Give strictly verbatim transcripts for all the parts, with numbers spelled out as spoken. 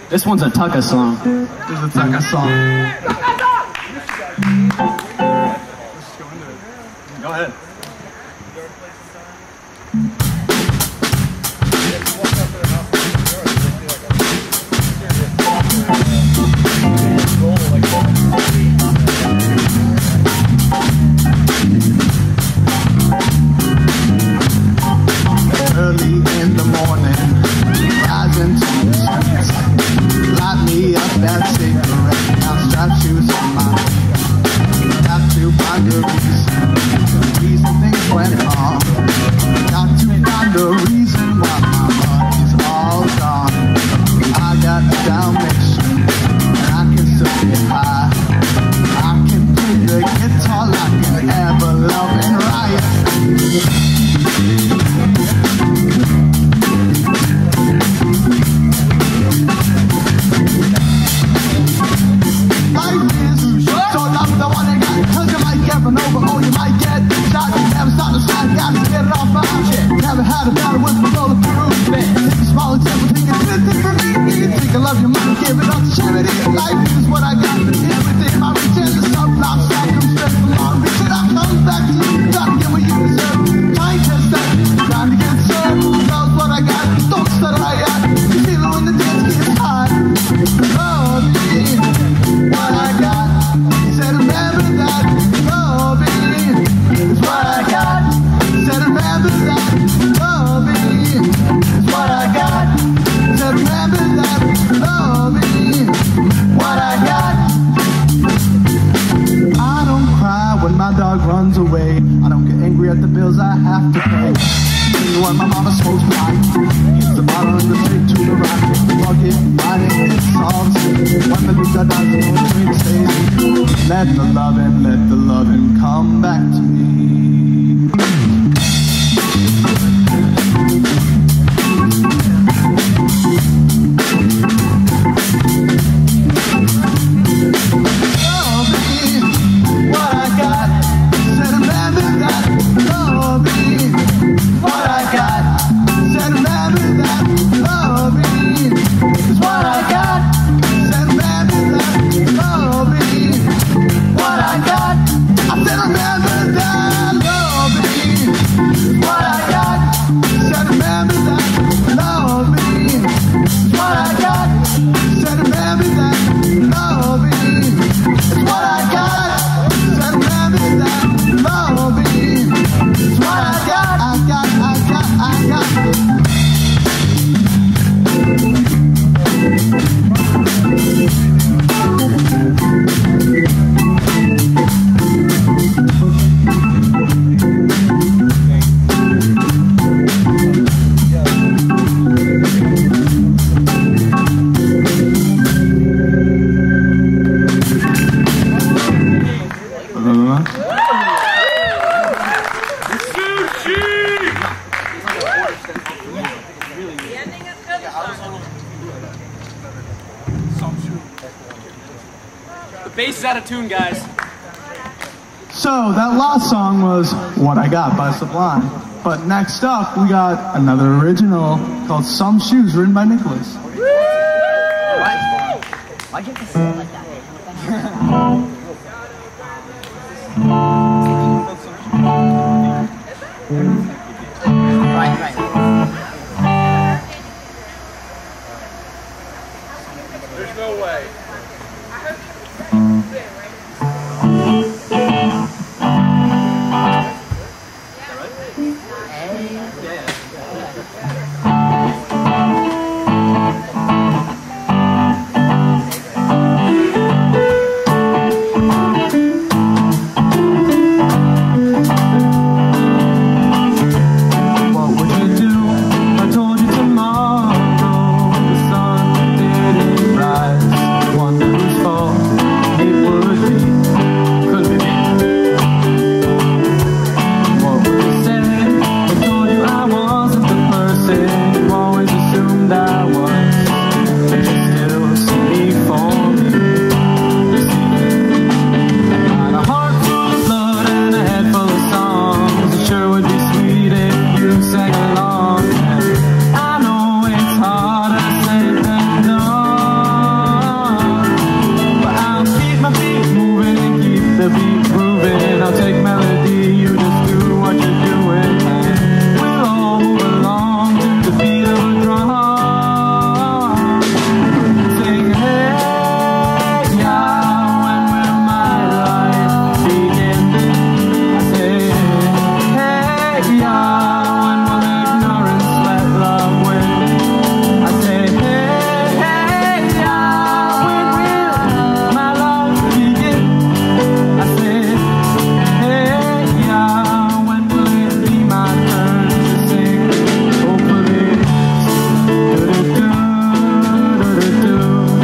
This one's a Tucka song. This is a Tucka song. Go ahead. Early in the morning, rising to the streets. Light me up that cigarette, now strap shoes on my feet. Got to find a reason, the reason things went wrong. Got to find a reason why my money's all gone. I got a Dalmatian, and I can still get high. I can play the guitar like an ever-loving riot. Life is so love the one I got, cause you might get run over or you might get shot. Never stop to slide, gotta get it off my shit. Never had a battle with my roller through it. Take a small example, think it's good thing for me. Think I love your money, give it up to charity. Life is what I got, everything I reach in the stuff, I'm stuck, I'm stressed, I'm on, reach it up, comes back to you, trying to get what you deserve. Trying to step, trying to get served, knows what I got, don't settle I got. You feel it when the dance gets hot. Oh, me, what I got, said remember that. Oh, me, is what I got, said remember that. Oh, me, is what I got, said remember that. Oh, me, what I got. I don't cry when my dog runs away. I don't get angry at the bills I have to pay. When my mama smokes pipe, gets the bottle and the plate to the right. Fuck it, mine it, it's all the same. When the leaves are down, the only train stays. Let the lovin', let the lovin' come back to me. Oh, baby, what I got, said remember that. Oh, baby, what I got, said remember that. Oh, baby, is what I got, said remember that. Oh, baby, what I got, I said remember that. Oh, baby, is what I got, said remember that. Oh, baby, is what I got, said remember that. Oh, baby, is what I got, said remember that. Oh, baby, is what I got, I got, I got, I got. The bass is out of tune, guys. So that last song was What I Got by Sublime. But next up, we got another original called Some Shoes, written by Nicholas. Why'd you have to say it like that? Right, right. There's no way. It would the beat moving, I'll take melody, you just do what you're doing, and we'll all move along to the beat of a drum. Sing hey yeah, when will my life begin? I say hey yeah, when will ignorance let love win? I say hey hey yeah, when will my love begin? I say hey yeah, when will it be my turn to sing? Hopefully do-do-do, do-do-do.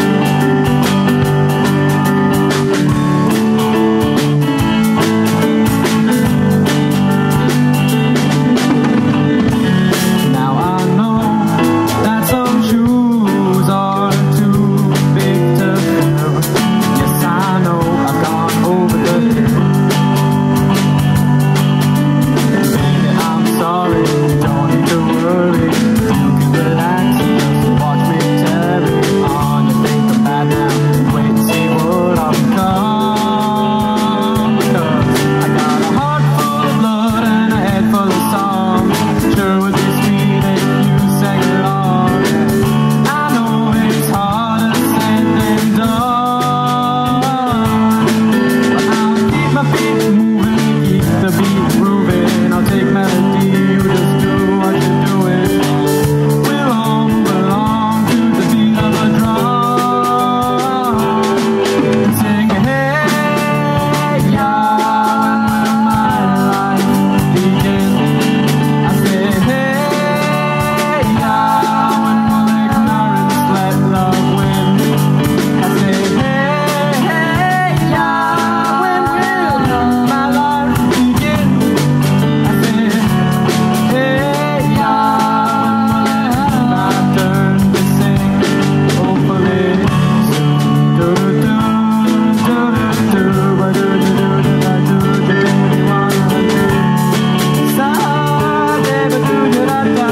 Now I know that some shoes are too big to fill. Yes, I know I've gone over the hill. Baby, I'm sorry, don't need to worry. You can relax and just watch me carry on. You think I'm bad now, wait and see what I'll become. Because I got a heart full of blood and a head full of song. Sure would be sweet if you sang along. I know it's harder said than done, but I'll keep my feet moving, keep the beat grooving. I'll take melody, you just do what you're doing. We'll all move along to the beat of a drum. Sing hey yeah, when will my life begin? I say hey yeah, when will ignorance let love win? I say hey hey yeah, when will my life begin? I say hey yeah, when will it be my turn to sing? Hopefully soon. Do-do-do, do-do-do, ba-do-do-do-do-da-do-do-do-do-do-do. Sa-de-ba-do-do-da-da.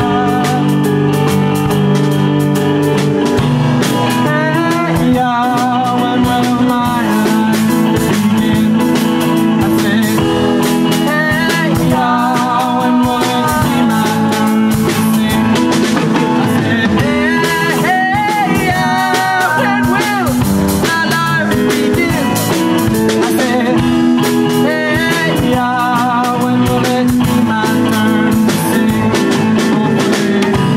Hey yeah, when will my life begin? I say hey yeah, when will it be my turn to sing? I say hey hey yeah, when will my life begin? I say hey yeah, when will it be my turn to sing? Hopefully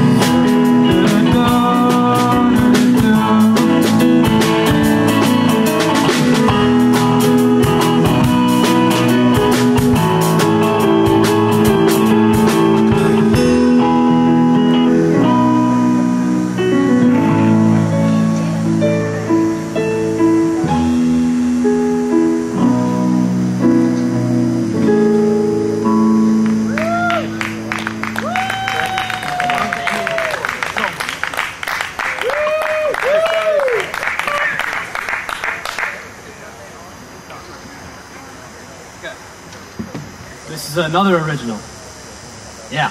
This is another original. Yeah.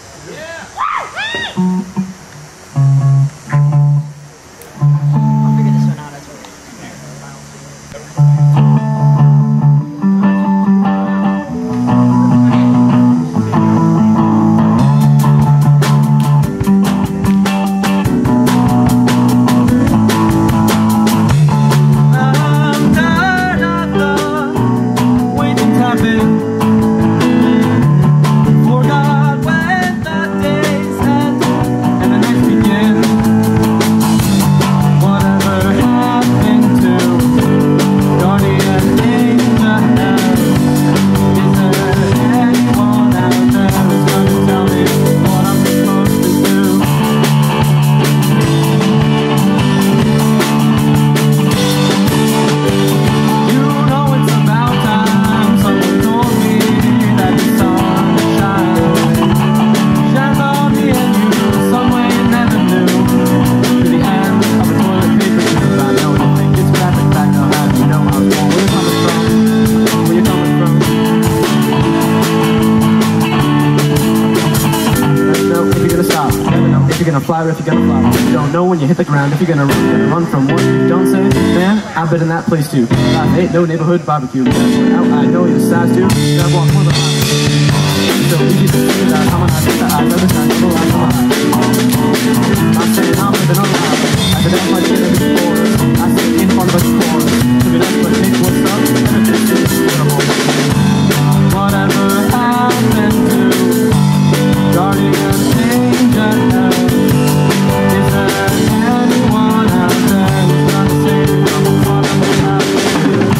I'll figure this one out as well. I'm tired of the waiting habit. Forgot when the days end and the nights begin. Whatever happened to guardian angel? Is there anyone out there who's gonna tell me what I'm supposed to do? You know it's about time. Someone told me that the sun shines, shines on me and you some way you never knew. To the end of a toilet paper tube. I know you think it's graphic, back now how do you know how it's going? Where you coming from? Where you coming from? Never know if you're gonna stop. Never know if you're gonna fly or if you're gonna fly. You don't know when you hit the ground. If you're gonna run, you're gonna run from what you don't say. Man, I've been in that place too. I ain't no neighborhood barbecue. Out, I know you're size too. Gotta walk for the line. So easy to see that I'm an artist that I never signed for life of mine. I'm saying I'm living on life. I said that's my shit every before. I sit in front of a score. To be left but take what's up. And it's just incredible. Whatever happened to guardian angel? Is there anyone out there who's gonna save me from whatever happened to?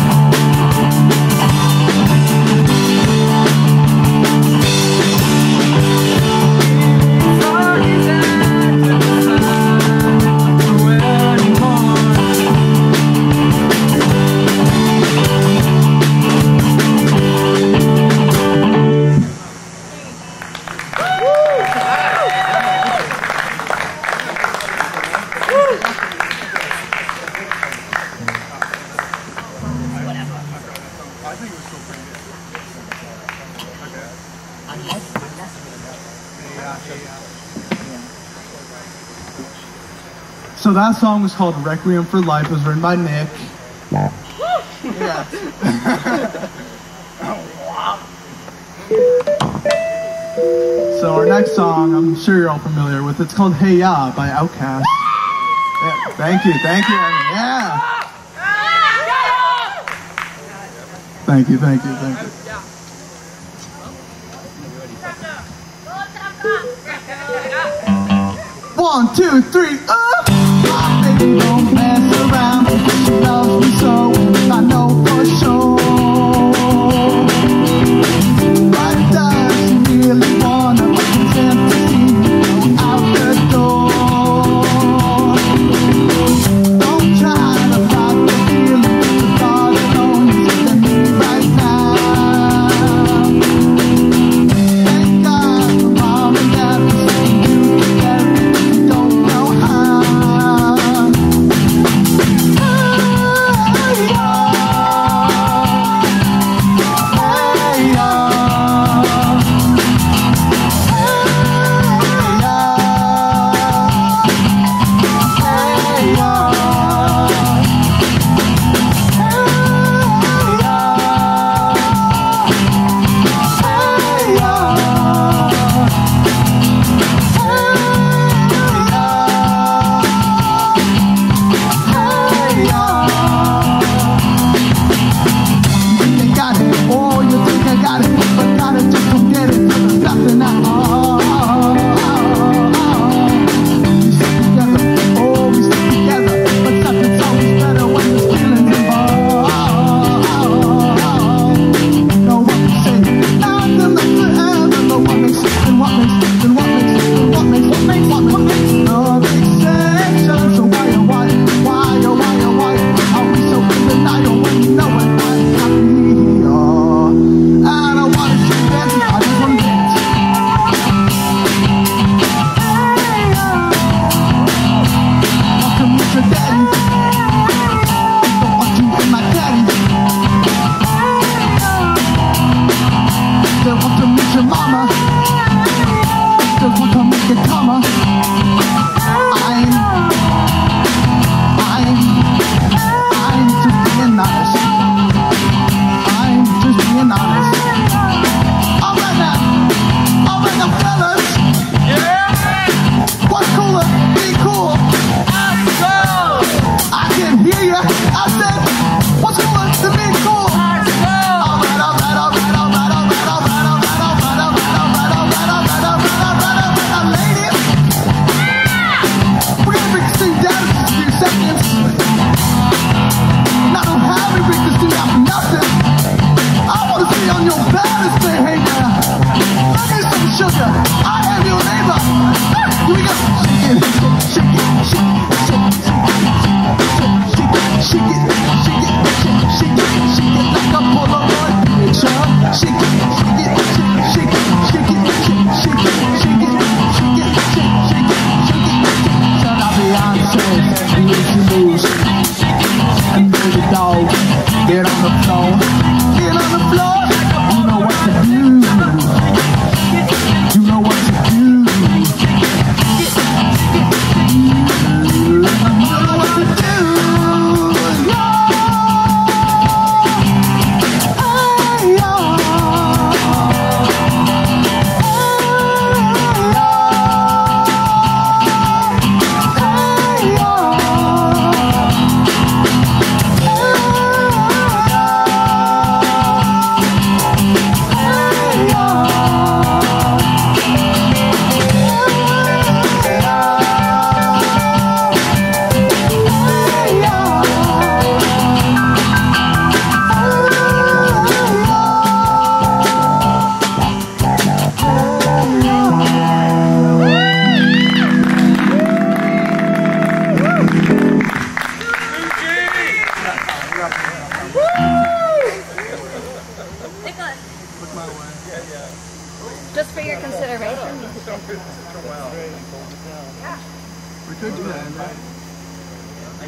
So that song was called Requiem for Life. It was written by Nick. Yeah. So our next song, I'm sure you're all familiar with. It's called Hey Ya by Outkast. Yeah, thank you, thank you. Yeah. Thank you, thank you, thank you. One, two, three, up! My baby don't mess around because she loves me so. I know for sure. But does she really wanna be content to see me go out the door? Don't try to fight the feeling the thought alone is in me right now. Thank God for mom and dad for saying you can get it. Don't know how.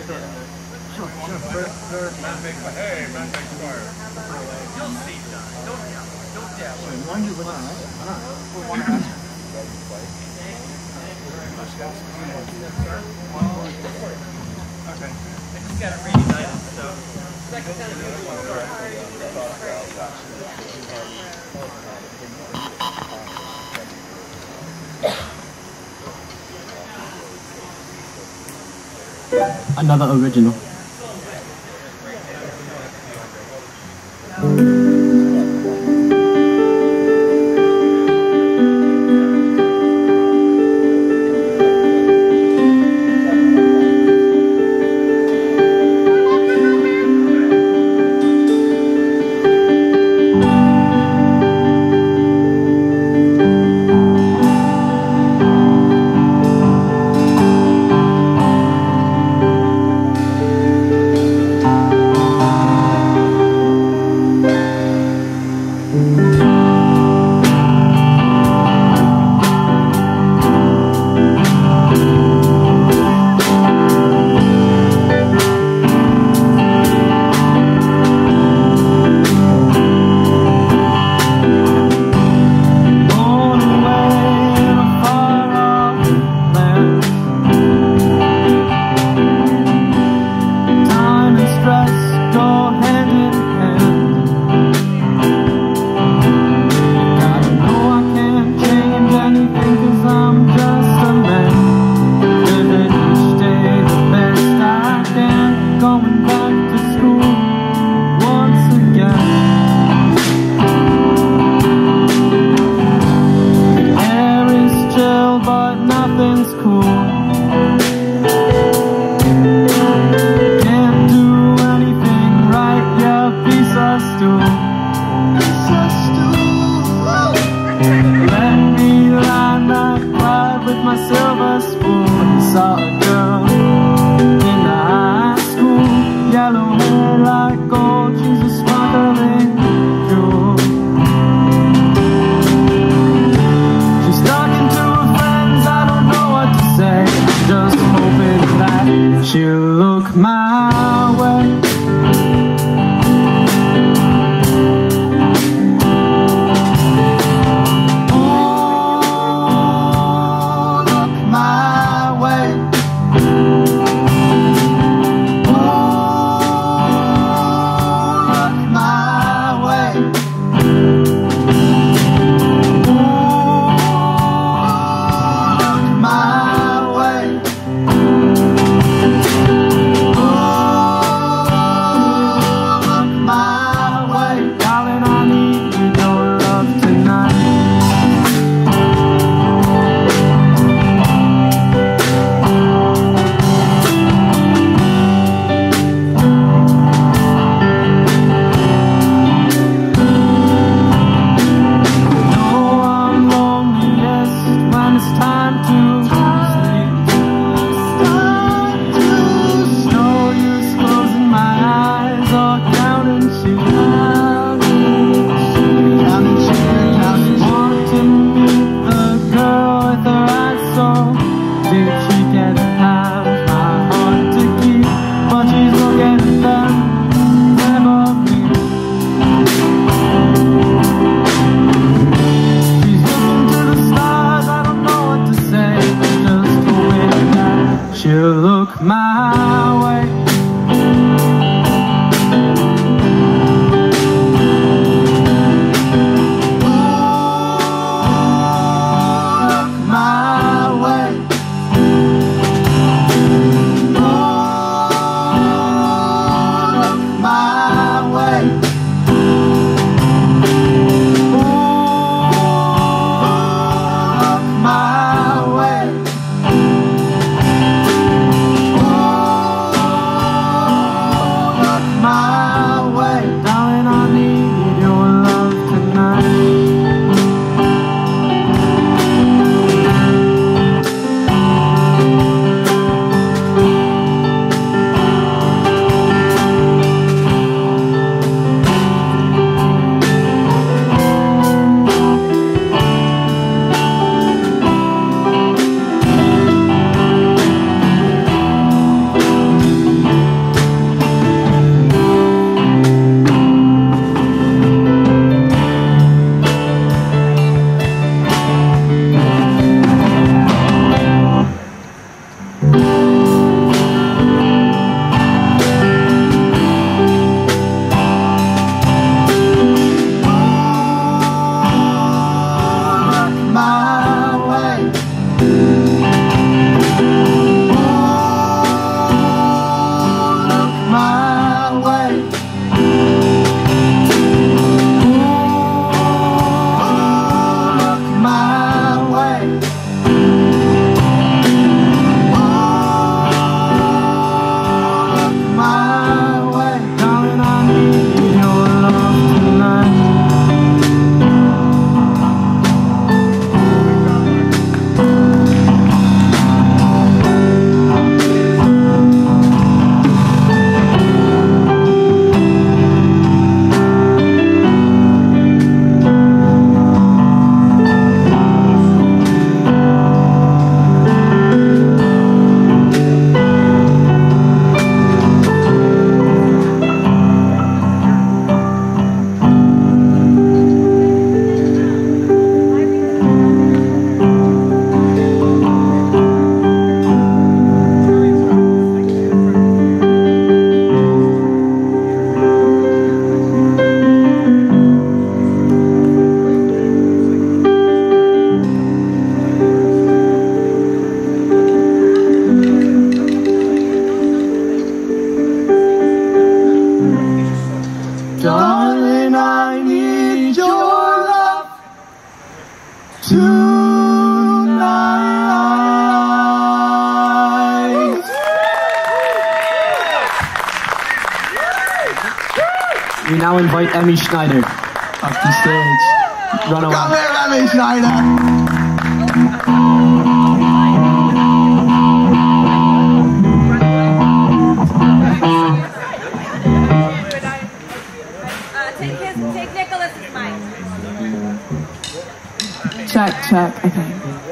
Another original. Darling, I need your love tonight. We now invite Emmy Schneider up the stage. Run away. Come here, Emmy Schneider. Take his, take Nicholas's mic. Check, check, okay.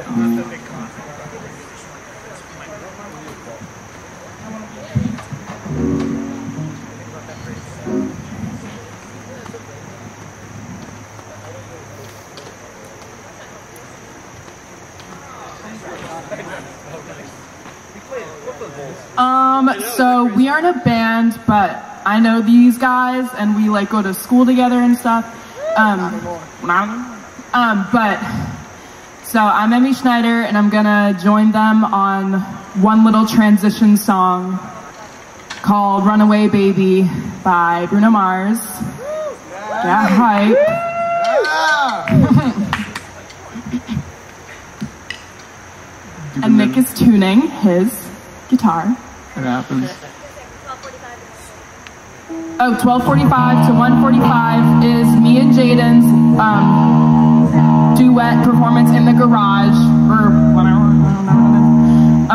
Um, so we aren't a band, but I know these guys and we like go to school together and stuff. Um, um, but, so I'm Emmy Schneider and I'm gonna join them on one little transition song called Runaway Baby by Bruno Mars. Yeah, hype. And Nick is tuning his guitar. It happens. Oh, twelve forty-five to one forty-five is me and Jaden's um, duet performance in the garage, or whatever, I don't know what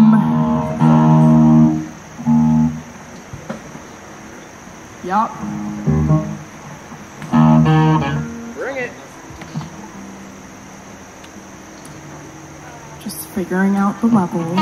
it is. Um, yup. Bring it. Just figuring out the levels.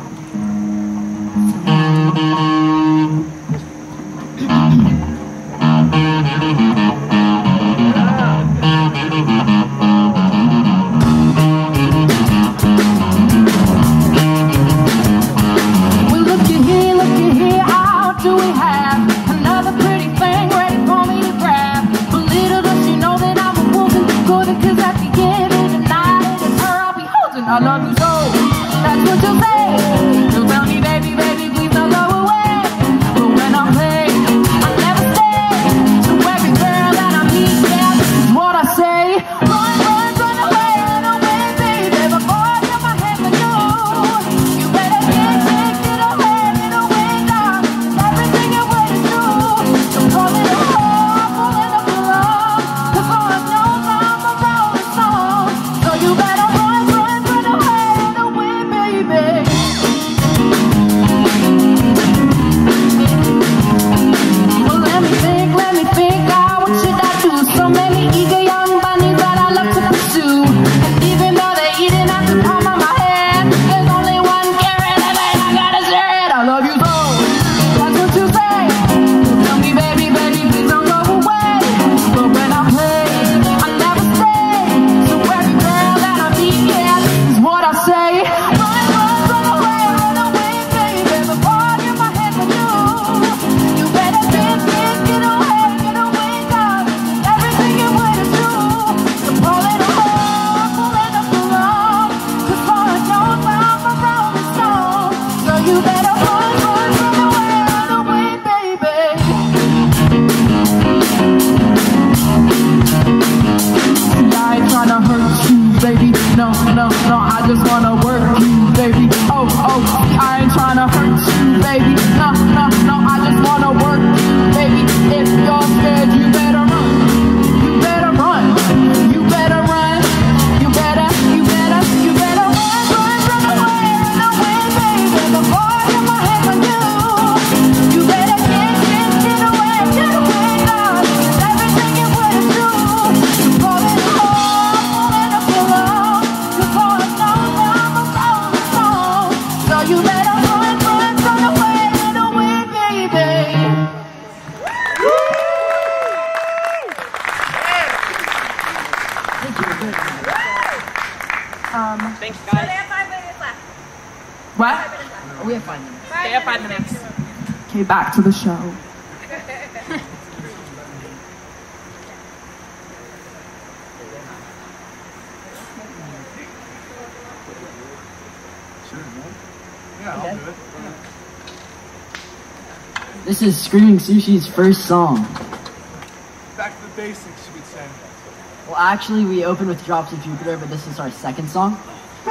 Well, looky here, looky here, out do we have another pretty thing ready for me to grab? But little does she know that I'm a woman good, cause at the end of the night it is her I'll be holding. I love you so, that's what you'll say. You'll tell me, baby, baby, please don't go away. But when I play, I never stay. So every girl that I meet, yeah, this is what I say. Run, run, run away, run away, baby. Before I get my hands on you, you better get, get, get away, get away, darling. Everything you're waiting to, so call it a home, pull it up alone. Cause all I know is I'm a rolling stone. So you better run, run, run away, run away, baby. Well, let me think, let me think, ah, what should I do? So many eager young bunnies that I love to pursue. And even though they're eating at the palm of my hand, there's only one carrot and I gotta share it. I love you so, that's what you say. You tell me, baby, baby, please don't go away. But when I play, I never stay. So every girl that I meet, yeah, this is what I say. Run, run, run away, run away, baby. Before I get my hands on you, you better get, get, get away, get away, darling. Everything you're waiting to, so pull it along, pull it up along. Cause all I know is I'm a rolling stone. So you better run, run, run away, run away, baby. See, I ain't tryna hurt you, baby. No, no, no, I just wanna work you, baby. Oh, oh, I ain't tryna hurt you, baby. No, no, no, I just wanna work you, baby. If you're scared, you better run. You better run. You better run. You better, you better, you better run, run, run away, run away, baby. Before I get my hands on you, you better get, get, get away, get away, darling. Everything you're waiting to, so pull it along, pull it up along. Cause all I know is I'm a rolling stone. So you better run, run, run away, run away, baby. Um, Thanks, So they guys. have five minutes left. what? We have five minutes. Five They have five minutes. minutes. Okay, back to the show. This is Screaming Sushi's first song. basics, you could say. Well, actually, we opened with Drops of Jupiter, but this is our second song.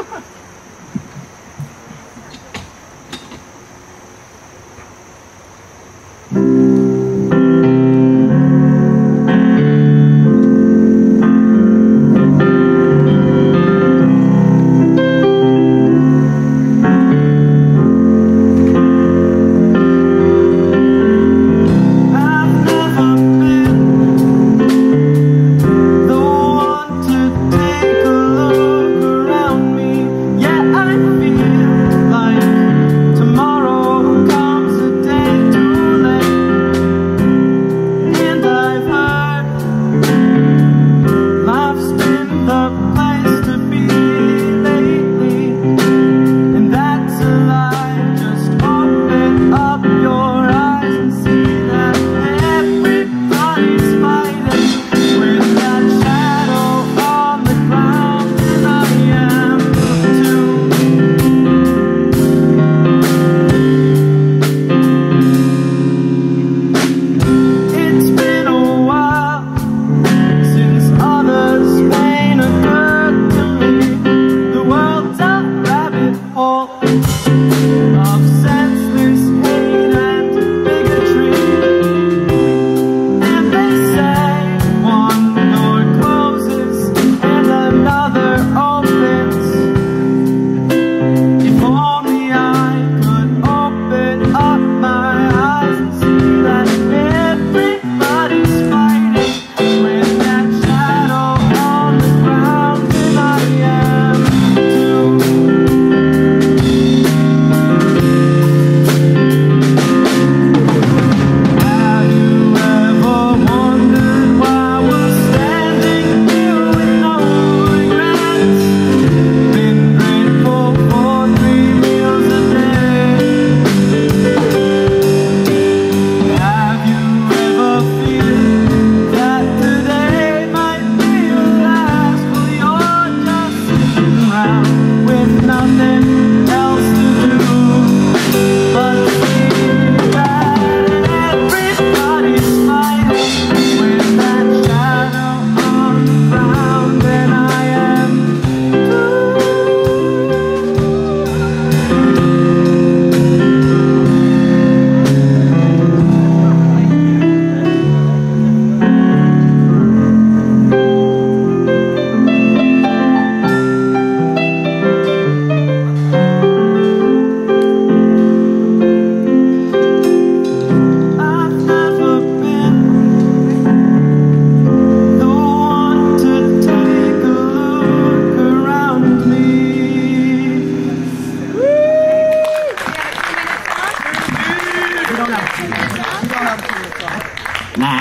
Nah.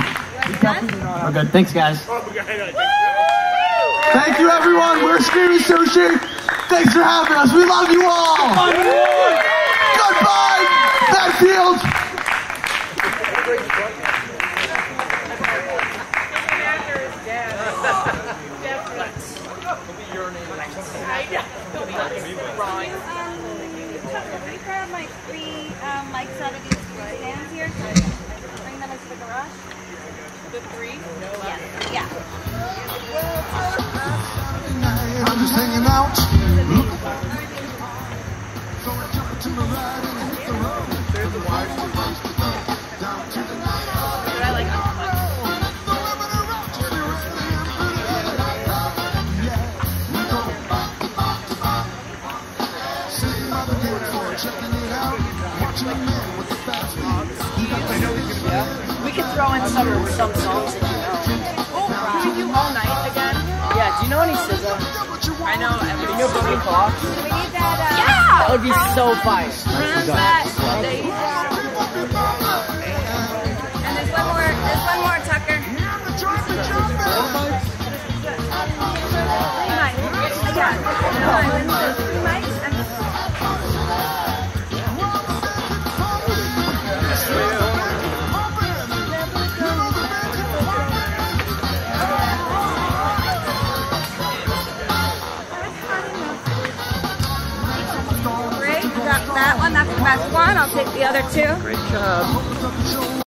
We're good. Thanks, guys. Thank you, everyone. We're Screaming Sushi. Thanks for having us. We love you all. Goodbye, Bedfield. Can we grab like three um, mics out of these stands here? Bring them into the garage. The three? Yeah. Yeah. I'm just hanging out. So I jump to my ride and hit the road. There's the wires. Down to the night. But I like We could throw in some some songs that you know. Oh, can we do All Night again? Yeah, do you know any S Z A? I know. Do you know Bonnie Clock? We need that. Uh, Yeah! That would be so fire. that. They, and there's one more. There's one more, Tucker. Three mics. Yeah. Three mics. And that one, that's the best one. I'll take the other two. Great job.